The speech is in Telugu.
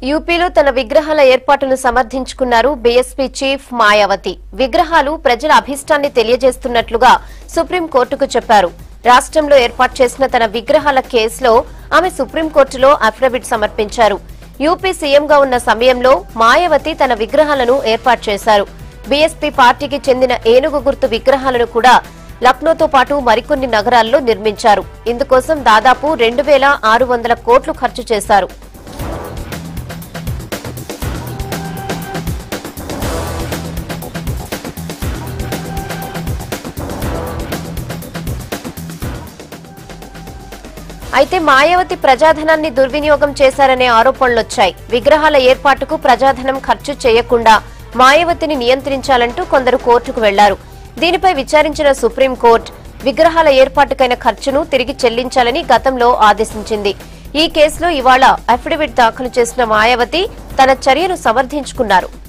యూపీలో తన విగ్రహాల ఏర్పాటును సమర్థించుకున్నారు బీఎస్పీ చీఫ్ మాయావతి. విగ్రహాలు ప్రజల అభిష్టాన్ని తెలియజేస్తున్నట్లుగా సుప్రీంకోర్టుకు చెప్పారు. రాష్ట్రంలో ఏర్పాటు చేసిన తన విగ్రహాల కేసులో ఆమె సుప్రీంకోర్టులో అఫిడవిట్ సమర్పించారు. యూపీ సీఎంగా ఉన్న సమయంలో మాయావతి తన విగ్రహాలను ఏర్పాటు చేశారు. బీఎస్పీ పార్టీకి చెందిన ఏనుగు గుర్తు విగ్రహాలను కూడా లక్నోతో పాటు మరికొన్ని నగరాల్లో నిర్మించారు. ఇందుకోసం దాదాపు 2,600 కోట్లు ఖర్చు చేశారు. అయితే మాయావతి ప్రజాధనాన్ని దుర్వినియోగం చేశారనే ఆరోపణలొచ్చాయి. విగ్రహాల ఏర్పాటుకు ప్రజాధనం ఖర్చు చేయకుండా మాయావతిని నియంత్రించాలంటూ కొందరు కోర్టుకు వెళ్లారు. దీనిపై విచారించిన సుప్రీంకోర్టు విగ్రహాల ఏర్పాటుకైన ఖర్చును తిరిగి చెల్లించాలని గతంలో ఆదేశించింది. ఈ కేసులో ఇవాళ అఫిడవిట్ దాఖలు చేసిన మాయావతి తన చర్యను సమర్థించుకున్నారు.